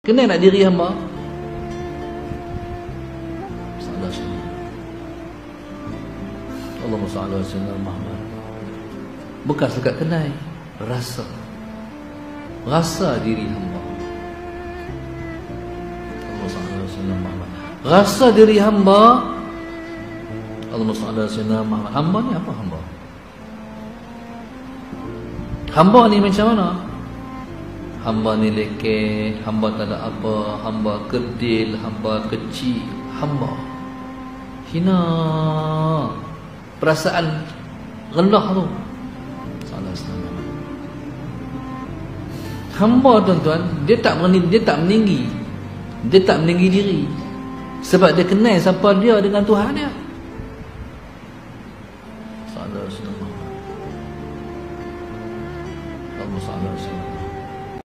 Kenal nak diri hamba? Allahumma salli ala sayyidina Muhammad. Bekas dekat kenai, rasa diri hamba. Allahumma salli ala sayyidina Muhammad. Rasa diri hamba. Allahumma salli ala sayyidina Muhammad. Hamba ni apa hamba? Hamba ni macam mana? Hamba ni lekeh, hamba tak ada apa, hamba kerdil, hamba kecil, hamba hina, perasaan rendah tu. Salah setengah. Hamba tuan-tuan, dia tak meninggi. Dia tak meninggi diri. Sebab dia kenal siapa dia dengan Tuhan dia. Salah setengah. Allah salah setengah.